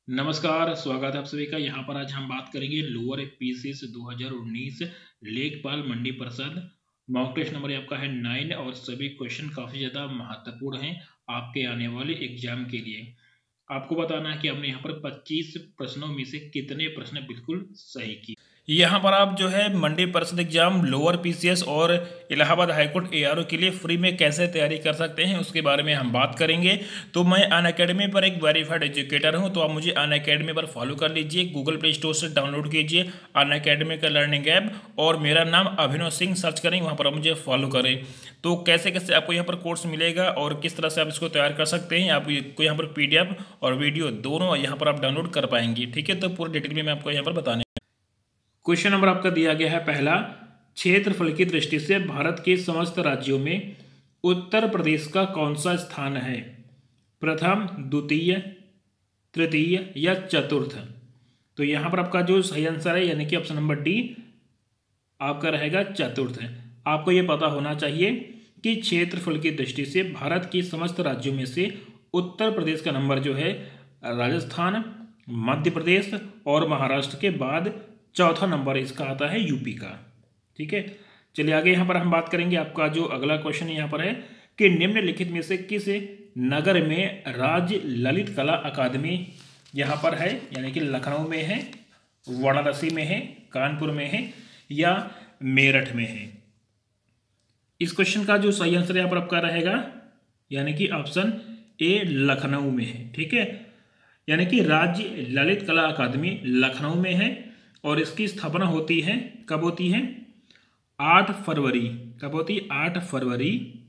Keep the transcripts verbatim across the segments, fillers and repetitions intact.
नमस्कार, स्वागत है आप सभी का। यहाँ पर आज हम बात करेंगे लोअर पीसीएस दो हज़ार उन्नीस लेखपाल मंडी परिषद। मॉक टेस्ट नंबर आपका है नाइन और सभी क्वेश्चन काफ़ी ज़्यादा महत्वपूर्ण हैं आपके आने वाले एग्जाम के लिए। आपको बताना है कि हमने यहाँ पर पच्चीस प्रश्नों में से कितने प्रश्न बिल्कुल सही किए। यहाँ पर आप जो है मंडी परिषद एग्जाम, लोअर पीसीएस और इलाहाबाद हाईकोर्ट एआरओ के लिए फ्री में कैसे तैयारी कर सकते हैं उसके बारे में हम बात करेंगे। तो मैं अनअकैडमी पर एक वेरीफाइड एजुकेटर हूं, तो आप मुझे अनअकैडमी पर फॉलो कर लीजिए। गूगल प्ले स्टोर से डाउनलोड कीजिए अनअकैडमी का लर्निंग ऐप और मेरा नाम अभिनव सिंह सर्च करें, वहाँ पर आप मुझे फॉलो करें। तो कैसे कैसे आपको यहाँ पर कोर्स मिलेगा और किस तरह से आप इसको तैयार कर सकते हैं, आपको यहाँ पर पीडीएफ और वीडियो दोनों यहाँ पर आप डाउनलोड कर पाएंगे। ठीक है, तो पूरी डिटेल में मैं आपको यहाँ पर बताने। क्वेश्चन नंबर आपका दिया गया है पहला, क्षेत्रफल की दृष्टि से भारत के समस्त राज्यों में उत्तर प्रदेश का कौन सा स्थान है? प्रथम, द्वितीय, तृतीय या चतुर्थ? तो यहां पर आपका जो सही आंसर है यानी कि ऑप्शन नंबर डी आपका रहेगा चतुर्थ। आपको यह पता होना चाहिए कि क्षेत्रफल की दृष्टि से भारत के समस्त राज्यों में से उत्तर प्रदेश का नंबर जो है राजस्थान, मध्य प्रदेश और महाराष्ट्र के बाद चौथा नंबर इसका आता है यूपी का। ठीक है, चलिए आगे यहाँ पर हम बात करेंगे। आपका जो अगला क्वेश्चन यहाँ पर है कि निम्नलिखित में से किस नगर में राज्य ललित कला अकादमी यहाँ पर है, यानी कि लखनऊ में है, वाराणसी में है, कानपुर में है या मेरठ में है? इस क्वेश्चन का जो सही आंसर यहाँ पर आपका रहेगा यानी कि ऑप्शन ए लखनऊ में है। ठीक है, यानी कि राज्य ललित कला अकादमी लखनऊ में है और इसकी स्थापना होती है, कब होती है? आठ फरवरी, कब होती है? आठ फरवरी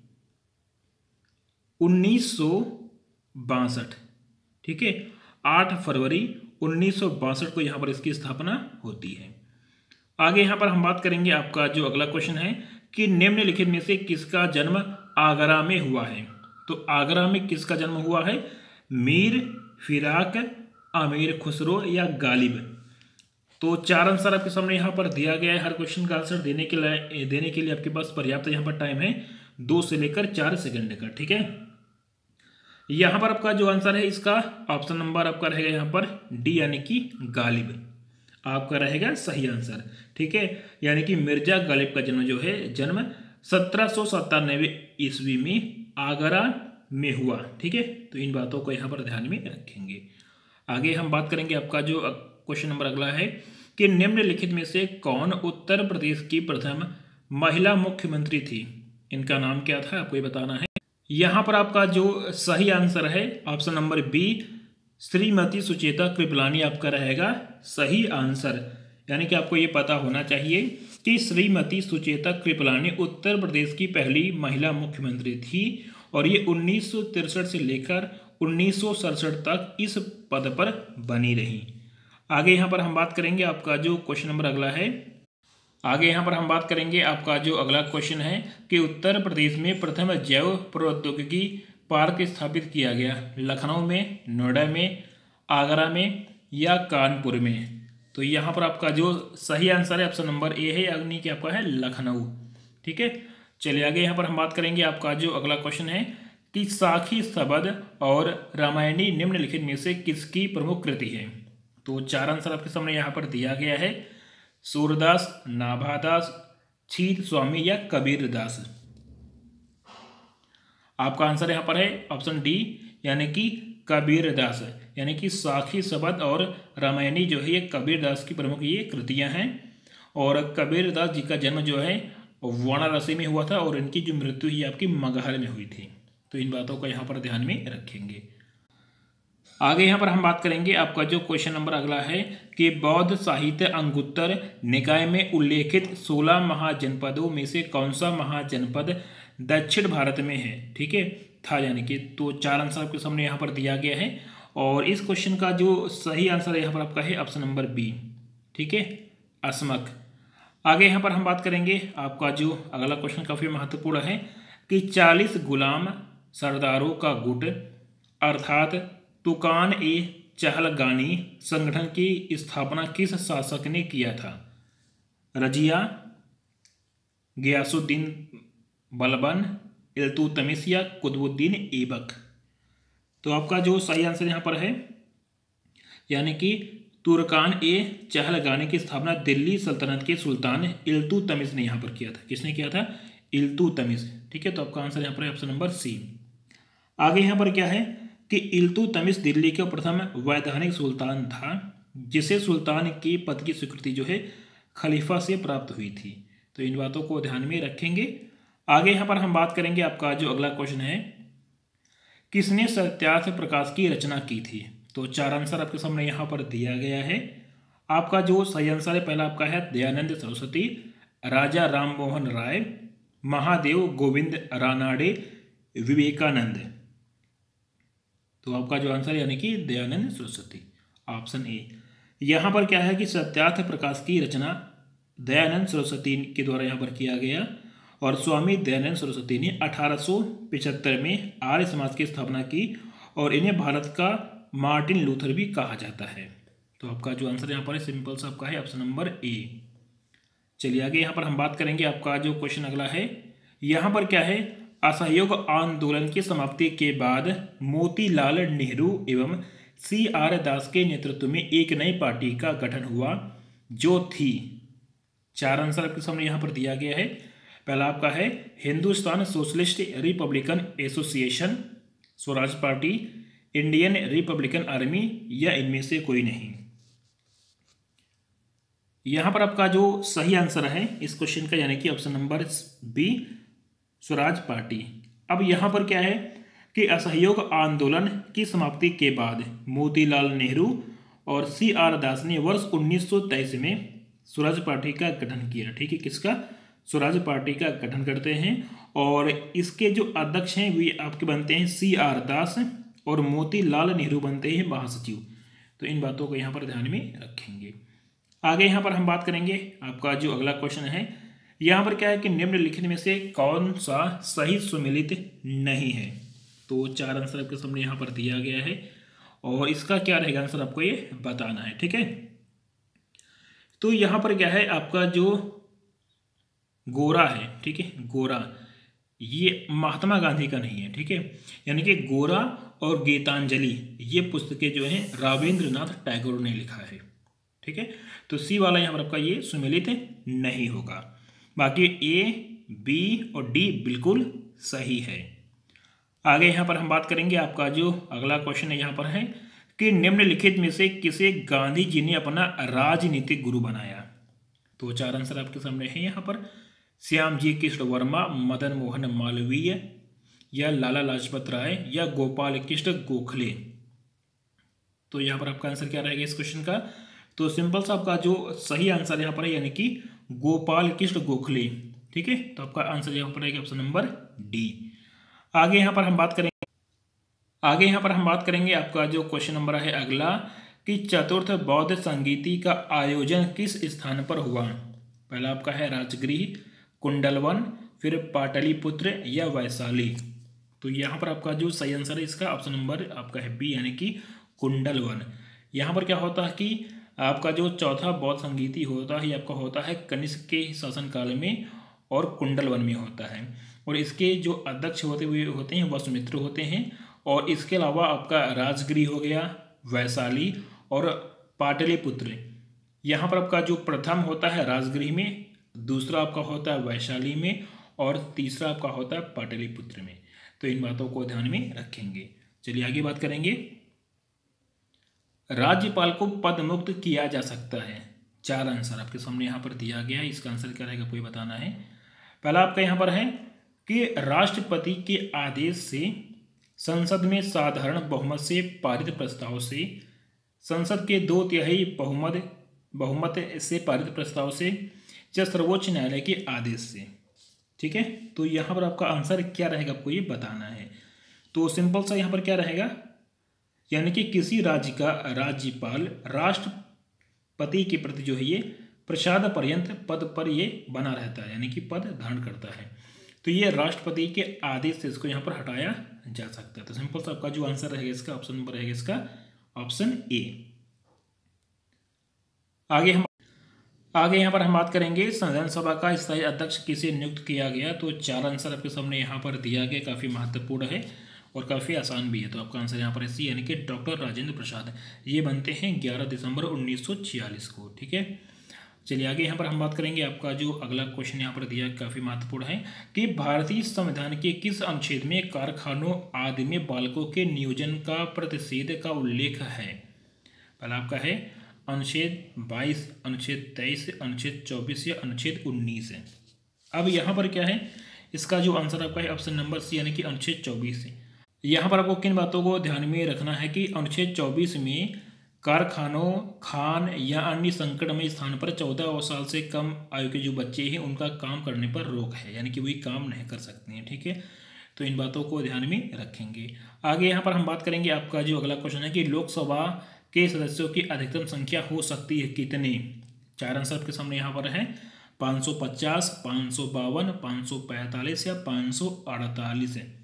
उन्नीस सौ बासठ। ठीक है, आठ फरवरी उन्नीस सौ बासठ को यहाँ पर इसकी स्थापना होती है। आगे यहाँ पर हम बात करेंगे। आपका जो अगला क्वेश्चन है कि निम्नलिखित में से किसका जन्म आगरा में हुआ है? तो आगरा में किसका जन्म हुआ है? मीर फिराक, अमीर खुसरो या गालिब? तो चार आंसर आपके सामने यहाँ पर दिया गया है। हर क्वेश्चन का आंसर देने के लिए देने के लिए आपके पास पर्याप्त यहाँ पर टाइम है, दो से लेकर चार सेकंड का। ठीक है, यहाँ पर आपका जो आंसर है इसका ऑप्शन नंबर आपका रहेगा यहाँ पर डी यानी कि गालिब आपका रहेगा सही आंसर। ठीक है, यानी कि मिर्जा गालिब का जन्म जो है जन्म सत्रह सौ सत्तानवे ईस्वी में आगरा में हुआ। ठीक है, तो इन बातों को यहाँ पर ध्यान में रखेंगे। आगे हम बात करेंगे। आपका जो क्वेश्चन नंबर अगला है कि निम्नलिखित में से कौन उत्तर प्रदेश की प्रथम महिला मुख्यमंत्री थी? इनका नाम क्या था आपको ये बताना है। यहाँ पर आपका जो सही आंसर है option number B Shrimati Sucheta Kripalani आपका रहेगा सही आंसर। यानी कि आपको ये पता होना चाहिए कि श्रीमती सुचेता कृपलानी उत्तर प्रदेश की पहली महिला मुख्यमंत्री थी और ये उन्नीस सौ तिरसठ से लेकर उन्नीस सौ सड़सठ तक इस पद पर बनी रही। आगे यहाँ पर हम बात करेंगे। आपका जो क्वेश्चन नंबर अगला है, आगे यहाँ पर हम बात करेंगे। आपका जो अगला क्वेश्चन है कि उत्तर प्रदेश में प्रथम जैव प्रौद्योगिकी पार्क स्थापित किया गया, लखनऊ में, नोएडा में, आगरा में या कानपुर में? तो यहाँ पर आपका जो सही आंसर है ऑप्शन नंबर ए है, यानी कि आपका है लखनऊ। ठीक है, चलिए आगे यहाँ पर हम बात करेंगे। आपका जो अगला क्वेश्चन है कि साखी शबद और रामायणी निम्नलिखित में से किसकी प्रमुख कृति है? तो चार आंसर आपके सामने यहाँ पर दिया गया है, सूरदास, नाभादास, छीत स्वामी या कबीरदास? आपका आंसर यहाँ पर है ऑप्शन डी यानी कि कबीरदास। यानी कि साखी शबद और रामायणी जो है ये कबीरदास की प्रमुख ये कृतियाँ हैं और कबीरदास जी का जन्म जो है वाराणसी में हुआ था और इनकी जो मृत्यु ही आपकी मगहर में हुई थी। तो इन बातों को यहाँ पर ध्यान में रखेंगे। आगे यहाँ पर हम बात करेंगे। आपका जो क्वेश्चन नंबर अगला है कि बौद्ध साहित्य अंगुत्तर निकाय में उल्लेखित सोलह महाजनपदों में से कौन सा महाजनपद दक्षिण भारत में है? ठीक है, था यानी कि। तो चार आंसर आपके सामने यहाँ पर दिया गया है और इस क्वेश्चन का जो सही आंसर यहाँ पर आपका है ऑप्शन नंबर बी। ठीक है, असमक। आगे यहाँ पर हम बात करेंगे। आपका जो अगला क्वेश्चन काफ़ी महत्वपूर्ण है कि चालीस गुलाम सरदारों का गुट अर्थात तुकान ए चहलगानी संगठन की स्थापना किस शासक ने किया था? रजिया, गयासुद्दीन बलबन, इल्तुतमिश या कुतुबुद्दीन ऐबक? तो आपका जो सही आंसर यहाँ पर है यानी कि तुर्कान ए चहलगानी की स्थापना दिल्ली सल्तनत के सुल्तान इल्तुतमिश ने यहाँ पर किया था। किसने किया था? इल्तुतमिश। ठीक है, तो आपका आंसर यहाँ पर है ऑप्शन नंबर सी। आगे यहाँ पर क्या है कि इल्तुतमिश दिल्ली के प्रथम वैधानिक सुल्तान था जिसे सुल्तान के पद की स्वीकृति जो है खलीफा से प्राप्त हुई थी। तो इन बातों को ध्यान में रखेंगे। आगे यहाँ पर हम बात करेंगे, आपका जो अगला क्वेश्चन है, किसने सत्यार्थ प्रकाश की रचना की थी? तो चार आंसर आपके सामने यहाँ पर दिया गया है। आपका जो सही आंसर है पहला आपका है दयानंद सरस्वती, राजा राम मोहन राय, महादेव गोविंद रानाडे, विवेकानंद। तो आपका जो आंसर यानी कि दयानंद सरस्वती, ऑप्शन ए। यहाँ पर क्या है कि सत्यार्थ प्रकाश की रचना दयानंद सरस्वती के द्वारा यहाँ पर किया गया और स्वामी दयानंद सरस्वती ने अठारह सौ पिछहत्तर में आर्य समाज की स्थापना की और इन्हें भारत का मार्टिन लूथर भी कहा जाता है। तो आपका जो आंसर यहाँ पर है सिंपल सा आपका है ऑप्शन नंबर ए। चलिए आगे यहाँ पर हम बात करेंगे, आपका जो क्वेश्चन अगला है यहाँ पर क्या है, असहयोग आंदोलन की समाप्ति के बाद मोतीलाल नेहरू एवं सी आर दास के नेतृत्व में एक नई पार्टी का गठन हुआ जो थी। चार आंसर आपके सामने यहाँ पर दिया गया है। पहला आपका है Hindustan socialist republican association, Swaraj party, Indian republican army या इनमें से कोई नहीं। यहां पर आपका जो सही आंसर है इस क्वेश्चन का यानी कि option number B, Swaraj party. अब यहां पर क्या है कि असहयोग आंदोलन की समाप्ति के बाद मोतीलाल नेहरू और सी आर दास ने वर्ष उन्नीस सौ तेईस में स्वराज पार्टी का गठन किया। ठीक है, किसका? स्वराज पार्टी का गठन करते हैं और इसके जो अध्यक्ष हैं वे आपके बनते हैं सी आर दास और मोतीलाल नेहरू बनते हैं महासचिव। तो इन बातों को यहाँ पर ध्यान में रखेंगे। आगे यहाँ पर हम बात करेंगे, आपका जो अगला क्वेश्चन है यहाँ पर क्या है कि निम्नलिखित में से कौन सा सही सुमेलित नहीं है? तो चार आंसर आपके सामने यहाँ पर दिया गया है और इसका क्या रहेगा आंसर आपको ये बताना है। ठीक है, तो यहाँ पर क्या है, आपका जो गोरा है, ठीक है, गोरा ये महात्मा गांधी का नहीं है। ठीक है, यानी कि गोरा और गीतांजलि ये पुस्तकें जो हैं रावेंद्रनाथ टैगोर ने लिखा है। ठीक है, तो सी वाला यहाँ पर आपका ये सुमेलित नहीं होगा। बाकी ए, बी और डी बिल्कुल सही है। आगे यहाँ पर हम बात करेंगे, आपका जो अगला क्वेश्चन है यहाँ पर है कि निम्नलिखित में से किसे गांधी जी ने अपना राजनीतिक गुरु बनाया? तो चार आंसर आपके सामने है यहाँ पर, श्यामजी कृष्ण वर्मा, मदन मोहन मालवीय या लाला लाजपत राय या गोपाल कृष्ण गोखले। तो यहाँ पर आपका आंसर क्या रहेगा इस क्वेश्चन का? तो सिंपल सा आपका जो सही आंसर यहाँ पर है यानी कि गोपाल कृष्ण गोखले। ठीक है, तो आपका आंसर यहाँ पर रहेगा ऑप्शन नंबर डी। आगे यहाँ पर हम बात करेंगे आगे यहाँ पर हम बात करेंगे आपका जो क्वेश्चन नंबर है अगला कि चतुर्थ बौद्ध संगीति का आयोजन किस स्थान पर हुआ? पहला आपका है राजगृह, कुंडलवन, फिर पाटलिपुत्र या वैशाली। तो यहाँ पर आपका जो सही आंसर है इसका ऑप्शन नंबर आपका है बी यानी कि कुंडलवन। यहाँ पर क्या होता है कि आपका जो चौथा बौद्ध संगीति होता है ये आपका होता है कनिष्क के शासनकाल में और कुंडलवन में होता है और इसके जो अध्यक्ष होते हुए होते हैं वसुमित्र होते हैं। और इसके अलावा आपका राजगृह हो गया, वैशाली और पाटलिपुत्र। यहाँ पर आपका जो प्रथम होता है राजगृह में, दूसरा आपका होता है वैशाली में और तीसरा आपका होता है पाटलिपुत्र में। तो इन बातों को ध्यान में रखेंगे। चलिए आगे बात करेंगे, राज्यपाल को पद मुक्त किया जा सकता है। चार आंसर आपके सामने यहाँ पर दिया गया है, इसका आंसर क्या रहेगा आपको बताना है। पहला आपका यहाँ पर है कि राष्ट्रपति के आदेश से, संसद में साधारण बहुमत से पारित प्रस्ताव से, संसद के दो तिहाई बहुमत बहुमत से पारित प्रस्ताव से या सर्वोच्च न्यायालय के आदेश से। ठीक है, तो यहाँ पर आपका आंसर क्या रहेगा आपको ये बताना है। तो सिंपल सा यहाँ पर क्या रहेगा, यानी कि किसी राज्य का राज्यपाल राष्ट्रपति के प्रति जो है ये प्रसाद पर्यंत पद पर ये बना रहता है, यानी कि पद धारण करता है। तो ये राष्ट्रपति के आदेश से इसको यहाँ पर हटाया जा सकता है। तो सिंपल सा आपका जो आंसर रहेगा इसका ऑप्शन नंबर रहेगा इसका ऑप्शन ए। आगे हम आगे यहाँ पर हम बात करेंगे संविधान सभा का स्थायी अध्यक्ष किसे नियुक्त किया गया। तो चार आंसर आपके सामने यहाँ पर दिया गया, काफ़ी महत्वपूर्ण है और काफ़ी आसान भी है। तो आपका आंसर यहाँ पर है सी, यानी कि डॉक्टर राजेंद्र प्रसाद। ये बनते हैं ग्यारह दिसंबर उन्नीस सौ छियालीस को। ठीक है, चलिए आगे यहाँ पर हम बात करेंगे। आपका जो अगला क्वेश्चन यहाँ पर दिया काफ़ी महत्वपूर्ण है कि भारतीय संविधान के किस अनुच्छेद में कारखानों आदि में बालकों के नियोजन का प्रतिषेध का उल्लेख है। पहला आपका है अनुच्छेद बाईस, अनुच्छेद तेईस, अनुच्छेद चौबीस या अनुच्छेद उन्नीस है। अब यहाँ पर क्या है, इसका जो आंसर आपका है ऑप्शन नंबर सी, यानी कि अनुच्छेद चौबीस है। यहाँ पर आपको किन बातों को ध्यान में रखना है कि अनुच्छेद चौबीस में कारखानों, खान या अन्य संकटमय स्थान पर चौदह साल से कम आयु के जो बच्चे हैं उनका काम करने पर रोक है, यानी कि वही काम नहीं कर सकते हैं। ठीक है, तो इन बातों को ध्यान में रखेंगे। आगे यहाँ पर हम बात करेंगे। आपका जो अगला क्वेश्चन है कि लोकसभा के सदस्यों की अधिकतम संख्या हो सकती है कितनी। चार आंसर आपके सामने यहाँ पर है, पाँच सौ पचास, पाँच सौ बावन, पाँच सौ पैंतालीस या पाँच सौ अड़तालीस है।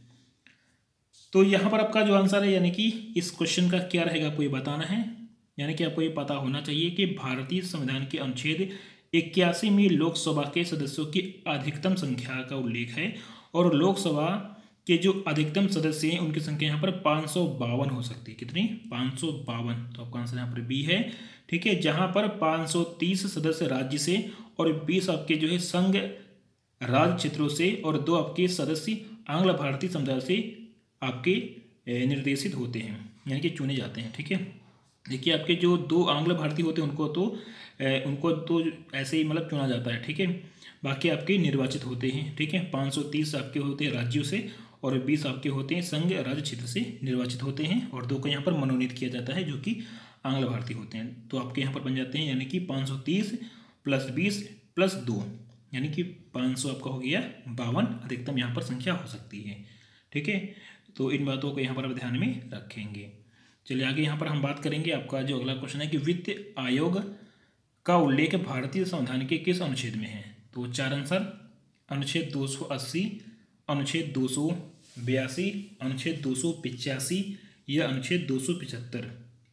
तो यहाँ पर आपका जो आंसर है, यानी कि इस क्वेश्चन का क्या रहेगा आपको ये बताना है। यानी कि आपको ये पता होना चाहिए कि भारतीय संविधान के अनुच्छेद इक्यासी में लोकसभा के सदस्यों की अधिकतम संख्या का उल्लेख है और लोकसभा के जो अधिकतम सदस्य हैं उनकी संख्या यहाँ पर पाँच सौ बावन हो सकती है। कितनी? पाँच सौ बावन। तो आपका आंसर यहाँ पर बी है। ठीक है, जहाँ पर पाँच सौ तीस सदस्य राज्य से और बीस आपके जो है संघ राज्य क्षेत्रों से और दो आपके सदस्य आंग्ल भारतीय समुदाय से आपके निर्देशित होते हैं, यानी कि चुने जाते हैं। ठीक है, देखिए आपके जो दो आंग्ल भारतीय होते हैं उनको तो उनको तो ऐसे ही मतलब चुना जाता है। ठीक है, बाकी आपके निर्वाचित होते हैं। ठीक है, पाँच सौ तीस आपके होते हैं राज्यों से और बीस आपके होते हैं संघ राज्य क्षेत्र से निर्वाचित होते हैं और दो को यहाँ पर मनोनीत किया जाता है जो कि आंग्ल भारतीय होते हैं। तो आपके यहाँ पर बन जाते हैं यानी कि पाँच सौ तीस प्लस बीस प्लस दो, यानी कि पाँच सौ आपका हो गया बावन अधिकतम यहाँ पर संख्या हो सकती है। ठीक है, तो इन बातों को यहाँ पर आप ध्यान में रखेंगे। चलिए आगे यहाँ पर हम बात करेंगे। आपका जो अगला क्वेश्चन है कि वित्त आयोग का उल्लेख भारतीय संविधान के किस अनुच्छेद में है। तो चार आंसर, अनुच्छेद दो सौ अस्सी, अनुच्छेद दो सौ बयासी, अनुच्छेद दो सौ पिचासी या अनुच्छेद दो सौ पिछहत्तर।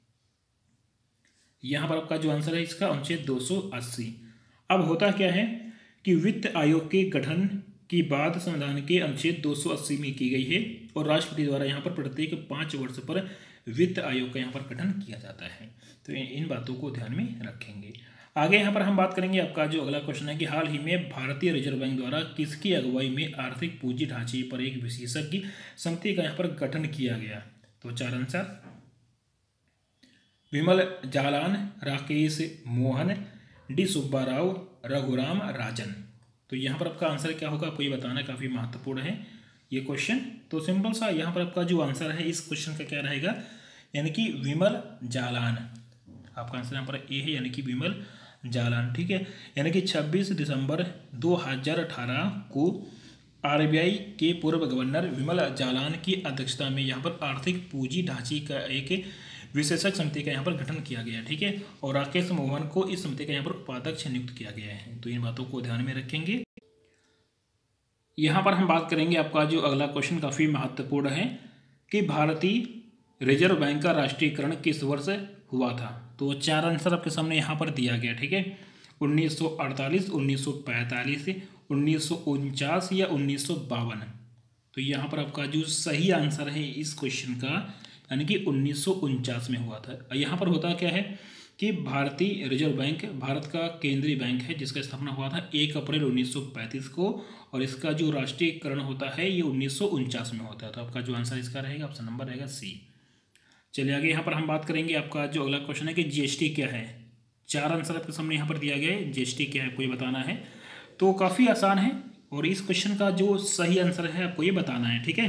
यहाँ पर आपका जो आंसर है इसका अनुच्छेद दो सौ अस्सी। अब होता क्या है कि वित्त आयोग के गठन की बात संविधान के अनुच्छेद दो सौ अस्सी में की गई है और राष्ट्रपति द्वारा यहाँ पर प्रत्येक पाँच वर्ष पर वित्त आयोग का यहाँ पर गठन किया जाता है। तो इन बातों को ध्यान में रखेंगे। आगे यहाँ पर हम बात करेंगे। आपका जो अगला क्वेश्चन है कि हाल ही में भारतीय रिजर्व बैंक द्वारा किसकी अगुवाई में आर्थिक पूंजी ढांचे पर एक विशेषज्ञ समिति का यहाँ पर गठन किया गया। तो चार आंसर, विमल जालान, राकेश मोहन, डी सुब्बा राव, रघुराम राजन। तो यहाँ पर आपका आंसर क्या होगा आपको ये बताना काफ़ी महत्वपूर्ण है ये क्वेश्चन। तो सिंपल सा यहाँ पर आपका जो आंसर है इस क्वेश्चन का क्या रहेगा, यानी कि विमल जालान। आपका आंसर यहाँ पर ए है, यानी कि विमल जालान। ठीक है, यानी कि छब्बीस दिसंबर दो हज़ार अठारह को आरबीआई के पूर्व गवर्नर विमल जालान की अध्यक्षता में यहाँ पर आर्थिक पूंजी ढांचे का एक विशेषज्ञ समिति का यहाँ पर गठन किया गया। ठीक है, और राकेश मोहन को इस समिति का यहाँ पर उपाध्यक्ष नियुक्त किया गया है। तो इन बातों को ध्यान में रखेंगे। यहाँ पर हम बात करेंगे। आपका जो अगला क्वेश्चन काफ़ी महत्वपूर्ण है कि भारतीय रिजर्व बैंक का राष्ट्रीयकरण किस वर्ष हुआ था। तो चार आंसर आपके सामने यहाँ पर दिया गया। ठीक है, उन्नीस सौ अड़तालीस, उन्नीस सौ पैंतालीस, उन्नीस सौ उनचास या उन्नीस सौ बावन। तो यहाँ पर आपका जो सही आंसर है इस क्वेश्चन का, यानी कि उन्नीस सौ उनचास में हुआ था। यहाँ पर होता क्या है कि भारतीय रिजर्व बैंक भारत का केंद्रीय बैंक है जिसका स्थापना हुआ था एक अप्रैल उन्नीस सौ पैंतीस को और इसका जो राष्ट्रीयकरण होता है ये उन्नीस सौ उनचास में होता है। तो आपका जो आंसर इसका रहेगा ऑप्शन नंबर रहेगा सी। चलिए आगे यहाँ पर हम बात करेंगे। आपका जो अगला क्वेश्चन है कि जीएसटी क्या है। चार आंसर आपके सामने यहाँ पर दिया गया है, जीएसटी क्या है आपको ये बताना है। तो काफ़ी आसान है और इस क्वेश्चन का जो सही आंसर है आपको ये बताना है। ठीक है,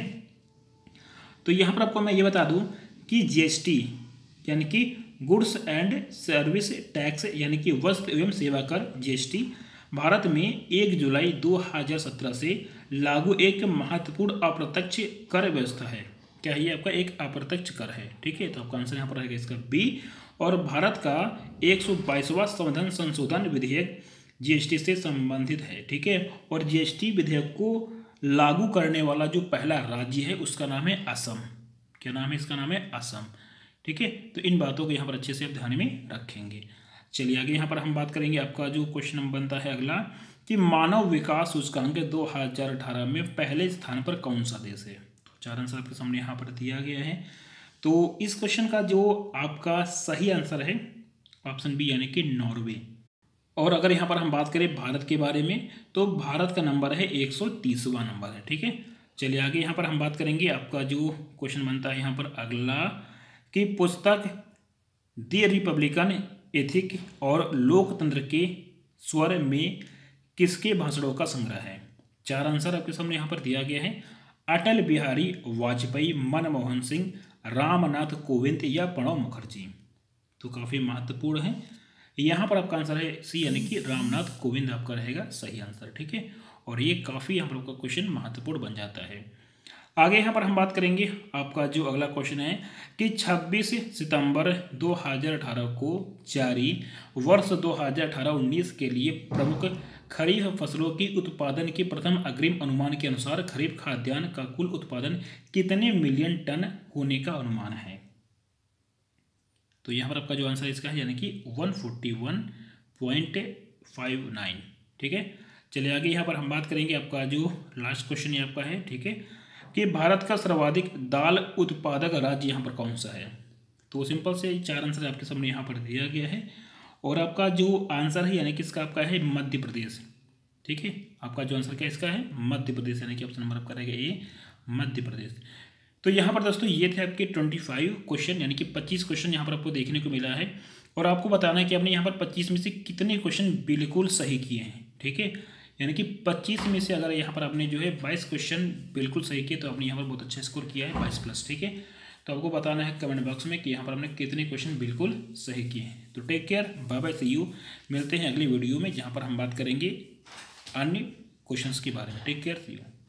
तो यहाँ पर आपको मैं ये बता दूँ कि जीएसटी यानी कि गुड्स एंड सर्विस टैक्स यानी कि वस्तु एवं सेवा कर जीएसटी भारत में एक जुलाई दो हज़ार सत्रह से लागू एक महत्वपूर्ण अप्रत्यक्ष कर व्यवस्था है। क्या ये आपका एक अप्रत्यक्ष कर है। ठीक है, तो आपका आंसर यहाँ पर रहेगा इसका बी। और भारत का एक सौ बाईसवां संविधान संशोधन विधेयक जीएसटी से संबंधित है। ठीक है, और जीएसटी विधेयक को लागू करने वाला जो पहला राज्य है उसका नाम है असम। क्या नाम है इसका? नाम है असम। ठीक है, तो इन बातों को यहाँ पर अच्छे से आप ध्यान में रखेंगे। चलिए आगे यहाँ पर हम बात करेंगे। आपका जो क्वेश्चन बनता है अगला कि मानव विकास सूचकांक दो हज़ार अठारह में पहले स्थान पर कौन सा देश है। तो चार आंसर आपके सामने यहाँ पर दिया गया है। तो इस क्वेश्चन का जो आपका सही आंसर है ऑप्शन बी यानी कि नॉर्वे। और अगर यहाँ पर हम बात करें भारत के बारे में तो भारत का नंबर है एक सौ तीसवां नंबर है। ठीक है, चलिए आगे यहाँ पर हम बात करेंगे। आपका जो क्वेश्चन बनता है यहाँ पर अगला कि पुस्तक द रिपब्लिकन एथिक और लोकतंत्र के स्वर में किसके भाषणों का संग्रह है। चार आंसर आपके सामने यहाँ पर दिया गया है। अटल बिहारी वाजपेयी, मनमोहन सिंह, रामनाथ कोविंद या प्रणब मुखर्जी। तो काफ़ी महत्वपूर्ण है। यहाँ पर आपका आंसर है सी यानी कि रामनाथ कोविंद आपका रहेगा सही आंसर। ठीक है, और ये काफ़ी यहाँ पर आपका क्वेश्चन महत्वपूर्ण बन जाता है। आगे यहाँ पर हम बात करेंगे। आपका जो अगला क्वेश्चन है कि छब्बीस सितंबर दो हज़ार अठारह को जारी वर्ष दो हज़ार अठारह उन्नीस के लिए प्रमुख खरीफ फसलों की उत्पादन के प्रथम अग्रिम अनुमान के अनुसार खरीफ खाद्यान्न का कुल उत्पादन कितने मिलियन टन होने का अनुमान है। तो यहाँ पर आपका जो आंसर इसका है यानी कि एक सौ इकतालीस पॉइंट फाइव नाइन। ठीक है, चलिए आगे यहाँ पर हम बात करेंगे। आपका जो लास्ट क्वेश्चन ये आपका है, ठीक है, कि भारत का सर्वाधिक दाल उत्पादक राज्य यहाँ पर कौन सा है। तो सिंपल से चार आंसर आपके सामने यहाँ पर दिया गया है और आपका जो आंसर है यानी कि इसका आपका है मध्य प्रदेश। ठीक है, आपका जो आंसर क्या इसका है मध्य प्रदेश, यानी कि ऑप्शन नंबर आपका रहेगा ए मध्य प्रदेश। तो यहाँ पर दोस्तों ये थे आपके पच्चीस क्वेश्चन, यानी कि पच्चीस क्वेश्चन यहाँ पर आपको देखने को मिला है और आपको बताना है कि आपने यहाँ पर पच्चीस में से कितने क्वेश्चन बिल्कुल सही किए हैं। ठीक है, यानी कि पच्चीस में से अगर यहाँ पर आपने जो है बाईस क्वेश्चन बिल्कुल सही किए तो आपने यहाँ पर बहुत अच्छा स्कोर किया है बाईस प्लस। ठीक है, तो आपको बताना है कमेंट बॉक्स में कि यहाँ पर आपने कितने क्वेश्चन बिल्कुल सही किए हैं। तो take care, bye bye, see you. मिलते हैं अगली वीडियो में जहाँ पर हम बात करेंगे अन्य क्वेश्चंस के बारे में। Take care, see you.